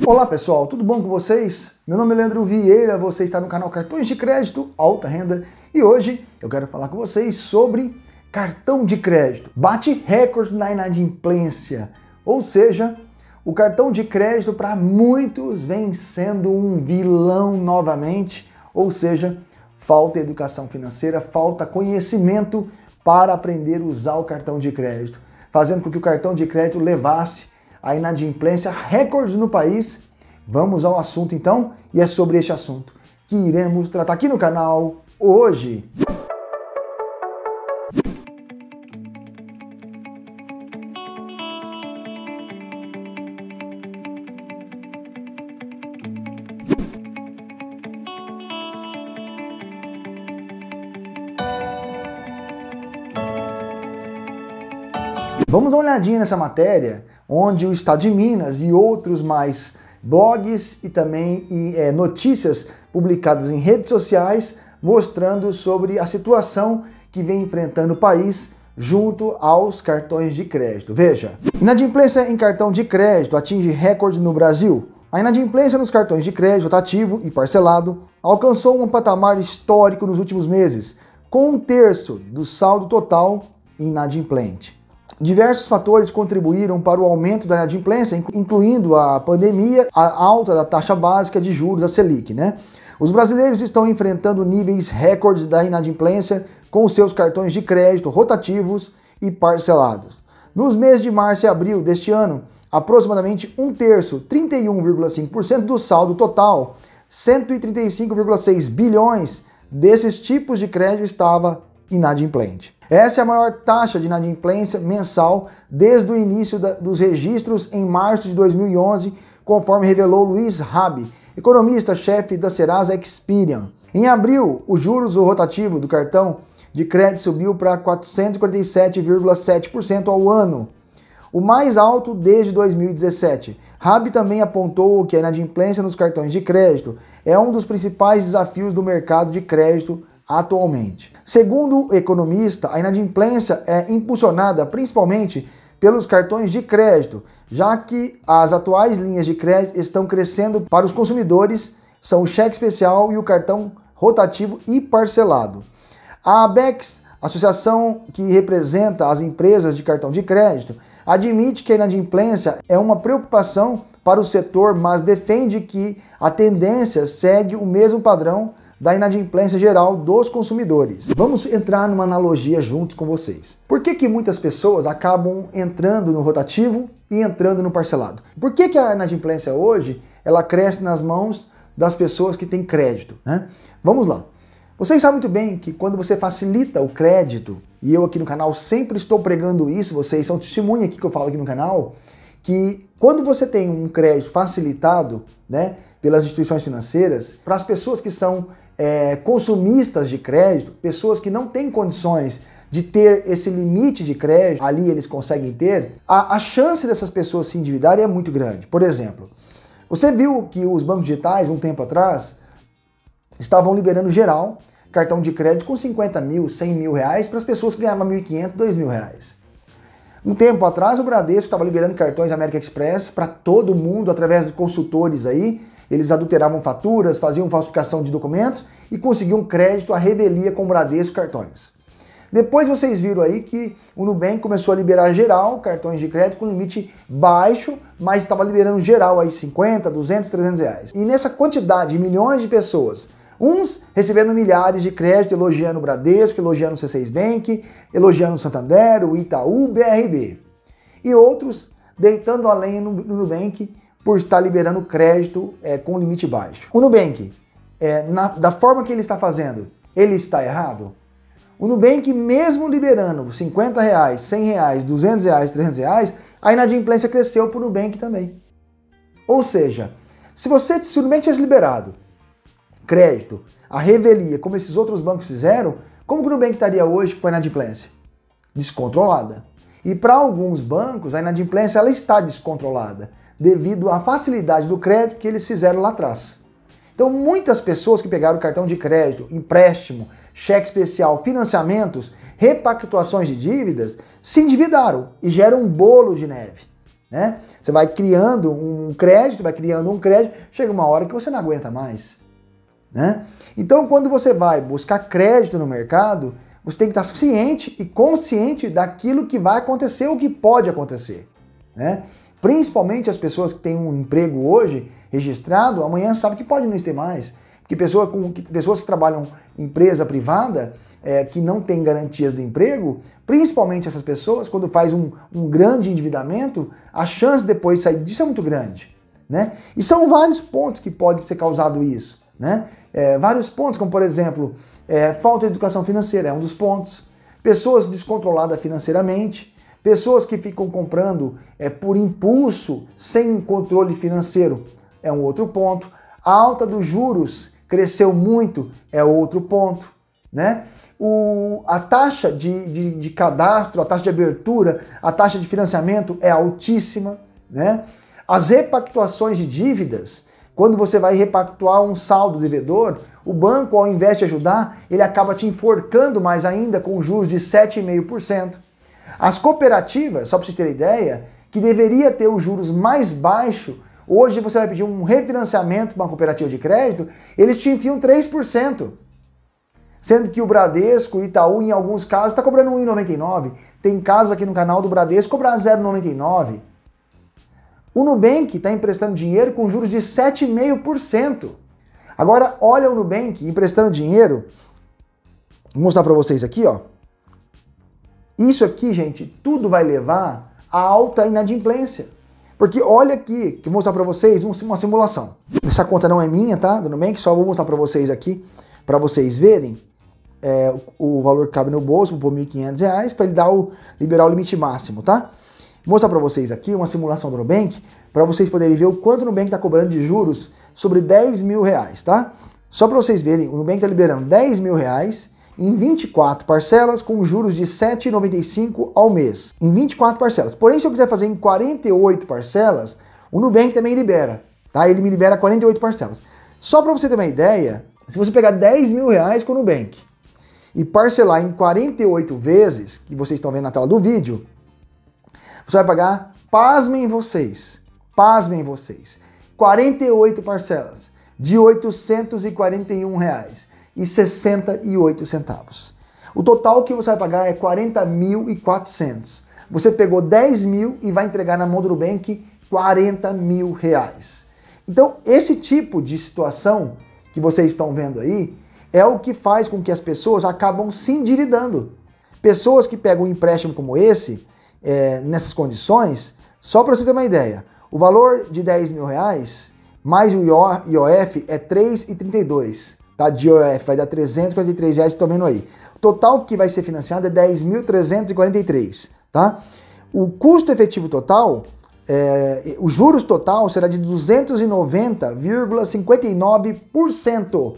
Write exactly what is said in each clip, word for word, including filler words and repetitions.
Olá pessoal, tudo bom com vocês? Meu nome é Leandro Vieira, você está no canal Cartões de Crédito Alta Renda e hoje eu quero falar com vocês sobre cartão de crédito. Bate recorde na inadimplência, ou seja, o cartão de crédito para muitos vem sendo um vilão novamente, ou seja, falta educação financeira, falta conhecimento para aprender a usar o cartão de crédito, fazendo com que o cartão de crédito levasse a inadimplência recorde no país. Vamos ao assunto então, e é sobre este assunto que iremos tratar aqui no canal hoje. Vamos dar uma olhadinha nessa matéria, onde o Estado de Minas e outros mais blogs e também e, é, notícias publicadas em redes sociais mostrando sobre a situação que vem enfrentando o país junto aos cartões de crédito. Veja, inadimplência em cartão de crédito atinge recorde no Brasil. A inadimplência nos cartões de crédito rotativo e parcelado alcançou um patamar histórico nos últimos meses, com um terço do saldo total inadimplente. Diversos fatores contribuíram para o aumento da inadimplência, incluindo a pandemia, a alta da taxa básica de juros, a Selic, né? Os brasileiros estão enfrentando níveis recordes da inadimplência com os seus cartões de crédito rotativos e parcelados. Nos meses de março e abril deste ano, aproximadamente um terço, trinta e um vírgula cinco por cento do saldo total, cento e trinta e cinco vírgula seis bilhões desses tipos de crédito estava inadimplente. Essa é a maior taxa de inadimplência mensal desde o início da, dos registros em março de dois mil e onze, conforme revelou Luiz Rabi, economista-chefe da Serasa Experian. Em abril, os juros do rotativo do cartão de crédito subiu para quatrocentos e quarenta e sete vírgula sete por cento ao ano, o mais alto desde dois mil e dezessete. Rabi também apontou que a inadimplência nos cartões de crédito é um dos principais desafios do mercado de crédito atualmente. Segundo o economista, a inadimplência é impulsionada principalmente pelos cartões de crédito, já que as atuais linhas de crédito estão crescendo para os consumidores, são o cheque especial e o cartão rotativo e parcelado. A Abecs, associação que representa as empresas de cartão de crédito, admite que a inadimplência é uma preocupação para o setor, mas defende que a tendência segue o mesmo padrão da inadimplência geral dos consumidores. Vamos entrar numa analogia juntos com vocês. Por que que muitas pessoas acabam entrando no rotativo e entrando no parcelado? Por que que a inadimplência hoje ela cresce nas mãos das pessoas que têm crédito, né? Vamos lá. Vocês sabem muito bem que quando você facilita o crédito, e eu aqui no canal sempre estou pregando isso, vocês são testemunha aqui que eu falo aqui no canal, que quando você tem um crédito facilitado, né, pelas instituições financeiras, para as pessoas que são é, consumistas de crédito, pessoas que não têm condições de ter esse limite de crédito, ali eles conseguem ter, a, a chance dessas pessoas se endividarem é muito grande. Por exemplo, você viu que os bancos digitais, um tempo atrás, estavam liberando geral cartão de crédito com cinquenta mil, cem mil reais para as pessoas que ganhavam mil e quinhentos, dois mil reais. Um tempo atrás, o Bradesco estava liberando cartões América Express para todo mundo, através de consultores aí. Eles adulteravam faturas, faziam falsificação de documentos e conseguiam crédito à revelia com o Bradesco cartões. Depois vocês viram aí que o Nubank começou a liberar geral cartões de crédito com limite baixo, mas estava liberando geral aí cinquenta, duzentos, trezentos reais. E nessa quantidade de milhões de pessoas, uns recebendo milhares de crédito, elogiando o Bradesco, elogiando o C seis Bank, elogiando o Santander, o Itaú, o B R B. E outros deitando a lenha no, no Nubank por estar liberando crédito é, com limite baixo. O Nubank, é, na, da forma que ele está fazendo, ele está errado? O Nubank, mesmo liberando cinquenta reais, cem reais, duzentos reais, trezentos reais, a inadimplência cresceu para o Nubank também. Ou seja, se, você, se o Nubank tivesse liberado crédito, a revelia, como esses outros bancos fizeram, como que o Nubank estaria hoje com a inadimplência? Descontrolada. E para alguns bancos, a inadimplência ela está descontrolada, devido à facilidade do crédito que eles fizeram lá atrás. Então, muitas pessoas que pegaram cartão de crédito, empréstimo, cheque especial, financiamentos, repactuações de dívidas, se endividaram e geram um bolo de neve. né? Você vai criando um crédito, vai criando um crédito, chega uma hora que você não aguenta mais, né? Então, quando você vai buscar crédito no mercado, você tem que estar ciente e consciente daquilo que vai acontecer ou que pode acontecer, né? Principalmente as pessoas que têm um emprego hoje registrado, amanhã sabe que pode não ter mais. Porque pessoa com, que, pessoas que trabalham em empresa privada, é, que não tem garantias do emprego, principalmente essas pessoas, quando faz um, um grande endividamento, a chance de depois sair disso é muito grande, né? E são vários pontos que pode ser causado isso, né? É, vários pontos, como por exemplo, é, falta de educação financeira é um dos pontos, pessoas descontroladas financeiramente, pessoas que ficam comprando é, por impulso, sem controle financeiro, é um outro ponto. A alta dos juros cresceu muito, é outro ponto, né? O, a taxa de, de, de cadastro, a taxa de abertura, a taxa de financiamento é altíssima, né? As repactuações de dívidas, quando você vai repactuar um saldo devedor, o banco, ao invés de ajudar, ele acaba te enforcando mais ainda com juros de sete vírgula cinco por cento. As cooperativas, só para vocês terem ideia, que deveria ter os juros mais baixos, hoje você vai pedir um refinanciamento para uma cooperativa de crédito, eles te enfiam três por cento. Sendo que o Bradesco, o Itaú, em alguns casos, está cobrando um vírgula noventa e nove por cento. Tem casos aqui no canal do Bradesco cobrar zero vírgula noventa e nove por cento. O Nubank está emprestando dinheiro com juros de sete vírgula cinco por cento. Agora, olha o Nubank emprestando dinheiro. Vou mostrar para vocês aqui, ó. Isso aqui, gente, tudo vai levar a alta inadimplência. Porque olha aqui, que eu vou mostrar para vocês uma simulação. Essa conta não é minha, tá? Do Nubank, só vou mostrar para vocês aqui, para vocês verem é, o valor que cabe no bolso, vou pôr mil e quinhentos reais, para ele dar o, liberar o limite máximo, tá? Vou mostrar para vocês aqui uma simulação do Nubank, para vocês poderem ver o quanto o Nubank está cobrando de juros sobre dez mil reais, tá? Só para vocês verem, o Nubank está liberando dez mil reais em vinte e quatro parcelas com juros de sete vírgula noventa e cinco reais ao mês. Em vinte e quatro parcelas. Porém, se eu quiser fazer em quarenta e oito parcelas, o Nubank também libera, tá? Ele me libera quarenta e oito parcelas. Só para você ter uma ideia, se você pegar dez mil reais com o Nubank e parcelar em quarenta e oito vezes, que vocês estão vendo na tela do vídeo, você vai pagar, pasmem vocês, pasmem vocês, quarenta e oito parcelas de oitocentos e quarenta e um reais e sessenta e oito centavos. O total que você vai pagar é quarenta mil e quatrocentos. Você pegou dez mil e vai entregar na mão do Nubank quarenta mil reais. Então, esse tipo de situação que vocês estão vendo aí é o que faz com que as pessoas acabam se endividando. Pessoas que pegam um empréstimo como esse, é, nessas condições, só para você ter uma ideia, o valor de dez mil reais mais o I O F é três vírgula trinta e dois, tá? De I O F vai dar trezentos e quarenta e três reais, estão vendo aí. O total que vai ser financiado é dez mil trezentos e quarenta e três, tá? O custo efetivo total, é, o juros total será de duzentos e noventa vírgula cinquenta e nove por cento,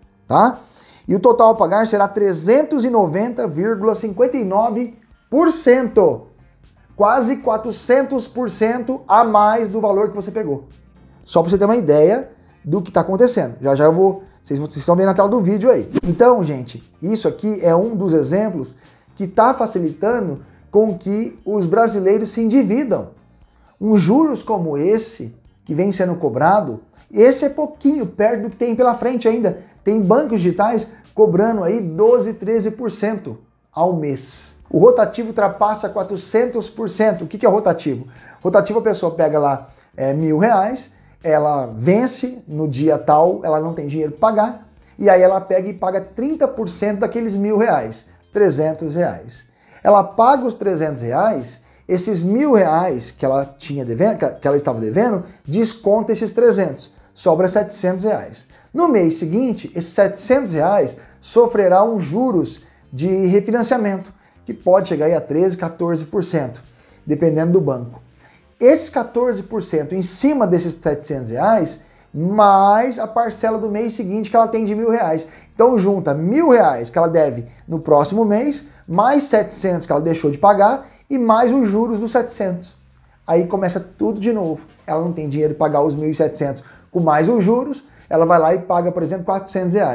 tá? E o total a pagar será trezentos e noventa vírgula cinquenta e nove por cento, quase quatrocentos por cento a mais do valor que você pegou. Só para você ter uma ideia do que está acontecendo. Já já eu vou, vocês, vocês estão vendo na tela do vídeo aí. Então, gente, isso aqui é um dos exemplos que está facilitando com que os brasileiros se endividam. Um juros como esse, que vem sendo cobrado, esse é pouquinho, perto do que tem pela frente ainda. Tem bancos digitais cobrando aí doze, treze por cento ao mês. O rotativo ultrapassa quatrocentos por cento. O que é rotativo? Rotativo, a pessoa pega lá é, mil reais, ela vence no dia tal, ela não tem dinheiro para pagar, e aí ela pega e paga trinta por cento daqueles mil reais, trezentos reais. Ela paga os trezentos reais, esses mil reais que ela tinha devendo, que ela estava devendo, desconta esses trezentos, sobra setecentos reais. No mês seguinte, esses setecentos reais sofrerá um juros de refinanciamento, que pode chegar aí a treze, quatorze por cento, dependendo do banco. Esses quatorze por cento em cima desses setecentos reais, mais a parcela do mês seguinte que ela tem de mil reais. Então junta mil reais que ela deve no próximo mês, mais setecentos que ela deixou de pagar e mais os juros dos setecentos. Aí começa tudo de novo. Ela não tem dinheiro para pagar os mil e setecentos com mais os juros, ela vai lá e paga, por exemplo, quatrocentos reais.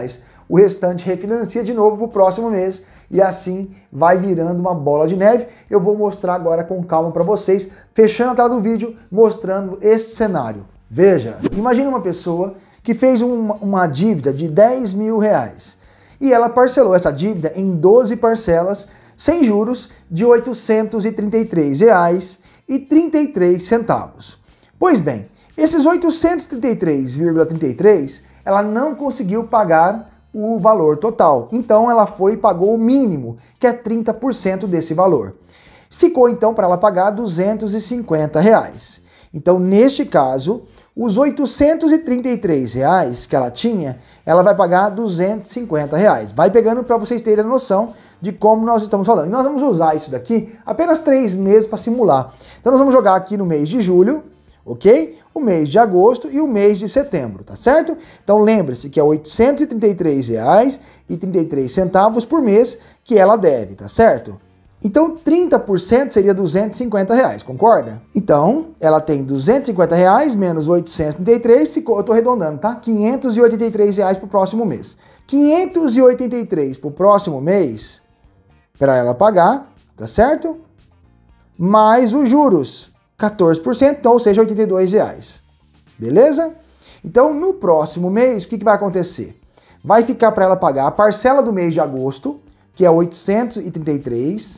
o restante refinancia de novo para o próximo mês e assim vai virando uma bola de neve. Eu vou mostrar agora com calma para vocês, fechando a tela do vídeo, mostrando este cenário. Veja, imagine uma pessoa que fez uma, uma dívida de dez mil reais e ela parcelou essa dívida em doze parcelas sem juros de oitocentos e trinta e três reais e trinta e três centavos. Pois bem, esses oitocentos e trinta e três vírgula trinta e três ela não conseguiu pagar o valor total, então ela foi e pagou o mínimo, que é trinta por cento desse valor. Ficou então para ela pagar duzentos e cinquenta reais. Então, neste caso, os oitocentos e trinta e três reais que ela tinha, ela vai pagar duzentos e cinquenta reais. Vai pegando para vocês terem a noção de como nós estamos falando. E nós vamos usar isso daqui apenas três meses para simular. Então nós vamos jogar aqui no mês de julho, ok? O mês de agosto e o mês de setembro, tá certo? Então lembre-se que é oitocentos e trinta e três reais e trinta e três centavos por mês que ela deve, tá certo? Então trinta por cento seria duzentos e cinquenta reais, concorda? Então ela tem duzentos e cinquenta reais menos oitocentos e trinta e três, ficou, eu estou arredondando, tá? quinhentos e oitenta e três reais para o próximo mês. quinhentos e oitenta e três para o próximo mês para ela pagar, tá certo? Mais os juros, quatorze por cento, então, ou seja, oitenta e dois reais. Beleza? Então no próximo mês, o que, que vai acontecer? Vai ficar para ela pagar a parcela do mês de agosto, que é oitocentos e trinta e três,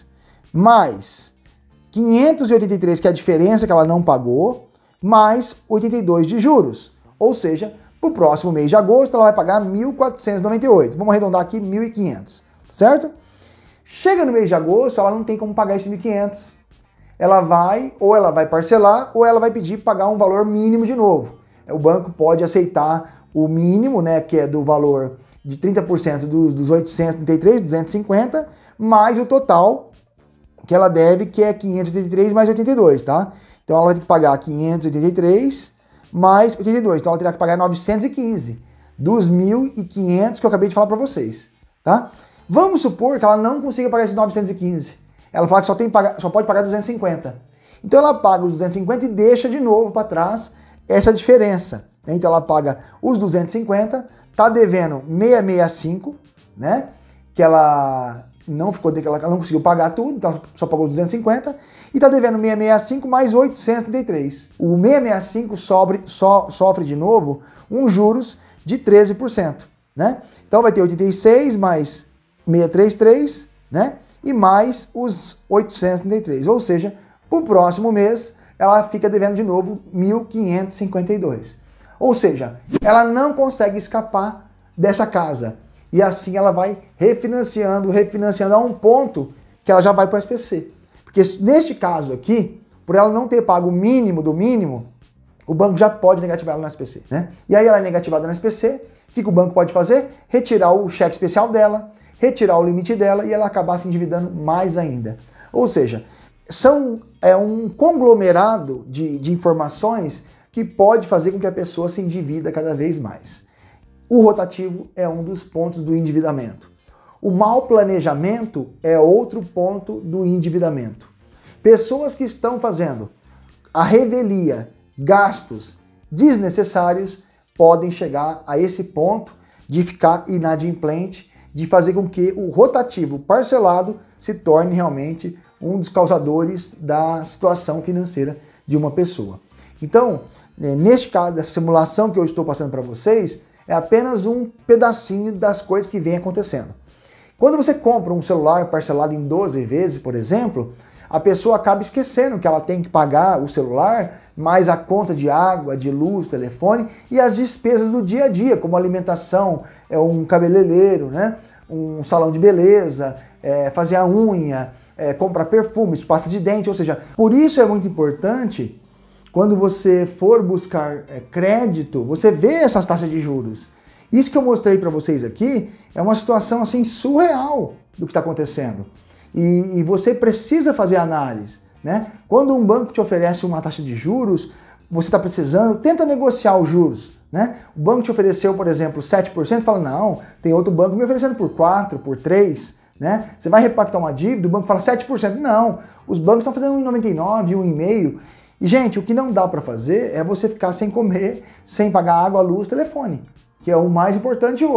mais quinhentos e oitenta e três, que é a diferença que ela não pagou, mais oitenta e dois de juros. Ou seja, para o próximo mês de agosto, ela vai pagar mil quatrocentos e noventa e oito. Vamos arredondar aqui, mil e quinhentos, certo? Chega no mês de agosto, ela não tem como pagar esse mil e quinhentos. Ela vai, ou ela vai parcelar, ou ela vai pedir para pagar um valor mínimo de novo. O banco pode aceitar o mínimo, né, que é do valor de trinta por cento dos, dos oitocentos e trinta e três, duzentos e cinquenta, mais o total que ela deve, que é quinhentos e oitenta e três mais oitenta e dois, tá? Então ela vai ter que pagar quinhentos e oitenta e três mais oitenta e dois, então ela terá que pagar novecentos e quinze dos mil e quinhentos que eu acabei de falar para vocês, tá? Vamos supor que ela não consiga pagar esses novecentos e quinze. Ela fala que só, tem que pagar, só pode pagar duzentos e cinquenta. Então ela paga os duzentos e cinquenta e deixa de novo para trás essa diferença. Então ela paga os duzentos e cinquenta, tá devendo seiscentos e sessenta e cinco, né? Que ela não ficou, ela não conseguiu pagar tudo, então só pagou os duzentos e cinquenta, e tá devendo seiscentos e sessenta e cinco mais oitocentos e trinta e três. O seiscentos e sessenta e cinco sobre, so, sofre de novo uns juros de treze por cento, né? Então vai ter oitenta e seis mais seiscentos e trinta e três, né? E mais os oitocentos e trinta e três, ou seja, para o próximo mês ela fica devendo de novo mil quinhentos e cinquenta e dois. Ou seja, ela não consegue escapar dessa casa. E assim ela vai refinanciando, refinanciando a um ponto que ela já vai para o S P C. Porque neste caso aqui, por ela não ter pago o mínimo do mínimo, o banco já pode negativar ela no S P C, né? E aí ela é negativada no S P C, o que, que o banco pode fazer? Retirar o cheque especial dela, retirar o limite dela e ela acabar se endividando mais ainda. Ou seja, são, é um conglomerado de, de informações que pode fazer com que a pessoa se endivida cada vez mais. O rotativo é um dos pontos do endividamento. O mau planejamento é outro ponto do endividamento. Pessoas que estão fazendo a revelia, gastos desnecessários, podem chegar a esse ponto de ficar inadimplente, de fazer com que o rotativo parcelado se torne realmente um dos causadores da situação financeira de uma pessoa. Então, neste caso, dessa simulação que eu estou passando para vocês, é apenas um pedacinho das coisas que vem acontecendo. Quando você compra um celular parcelado em doze vezes, por exemplo, a pessoa acaba esquecendo que ela tem que pagar o celular, mais a conta de água, de luz, telefone e as despesas do dia a dia, como alimentação, um cabeleireiro, né? Um salão de beleza, é, fazer a unha, é, comprar perfumes, pasta de dente, ou seja, por isso é muito importante quando você for buscar é, crédito, você vê essas taxas de juros. Isso que eu mostrei para vocês aqui é uma situação assim surreal do que está acontecendo. E, e você precisa fazer análise, né? Quando um banco te oferece uma taxa de juros, você está precisando, tenta negociar os juros, né? O banco te ofereceu, por exemplo, sete por cento, fala, não, tem outro banco me oferecendo por quatro por cento, por três por cento, né? Você vai repactar uma dívida, o banco fala sete por cento. Não, os bancos estão fazendo um vírgula noventa e nove por cento, um vírgula cinco por cento. E, gente, o que não dá para fazer é você ficar sem comer, sem pagar água, luz, telefone, que é o mais importante hoje.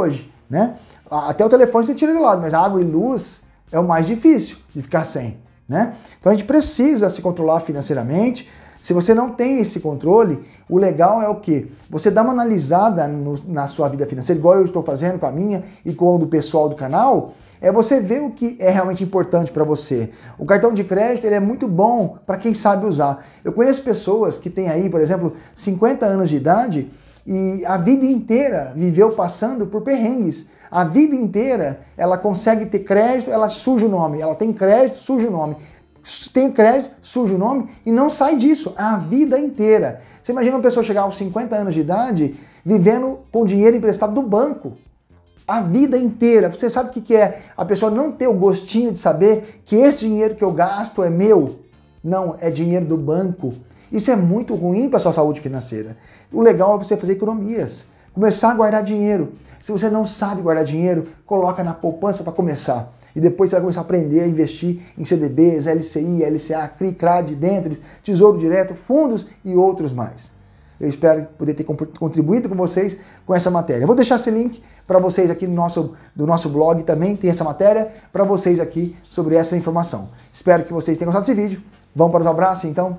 né? Até o telefone você tira de lado, mas água e luz é o mais difícil de ficar sem, né? Então a gente precisa se controlar financeiramente. Se você não tem esse controle, o legal é o quê? Você dá uma analisada no, na sua vida financeira, igual eu estou fazendo com a minha e com o do pessoal do canal, é você ver o que é realmente importante para você. O cartão de crédito ele é muito bom para quem sabe usar. Eu conheço pessoas que têm aí, por exemplo, cinquenta anos de idade e a vida inteira viveu passando por perrengues. A vida inteira ela consegue ter crédito, ela suja o nome. Ela tem crédito, suja o nome. Tem crédito, suja o nome e não sai disso a vida inteira. Você imagina uma pessoa chegar aos cinquenta anos de idade vivendo com dinheiro emprestado do banco. A vida inteira. Você sabe o que é a pessoa não ter o gostinho de saber que esse dinheiro que eu gasto é meu? Não, é dinheiro do banco. Isso é muito ruim para a sua saúde financeira. O legal é você fazer economias, começar a guardar dinheiro. Se você não sabe guardar dinheiro, coloca na poupança para começar. E depois você vai começar a aprender a investir em C D Bs, L C I, L C A, C R I, C R A D, debêntures, Tesouro Direto, fundos e outros mais. Eu espero poder ter contribuído com vocês com essa matéria. Eu vou deixar esse link para vocês aqui no nosso, do nosso blog, também tem essa matéria para vocês aqui sobre essa informação. Espero que vocês tenham gostado desse vídeo. Vamos para os abraços então?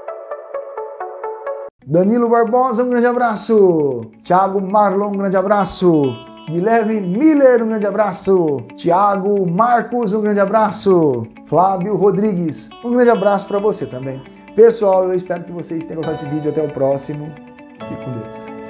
Danilo Barbosa, um grande abraço. Thiago Marlon, um grande abraço. Guilherme Miller, um grande abraço. Tiago Marcos, um grande abraço. Flávio Rodrigues, um grande abraço para você também. Pessoal, eu espero que vocês tenham gostado desse vídeo. Até o próximo. Fique com Deus.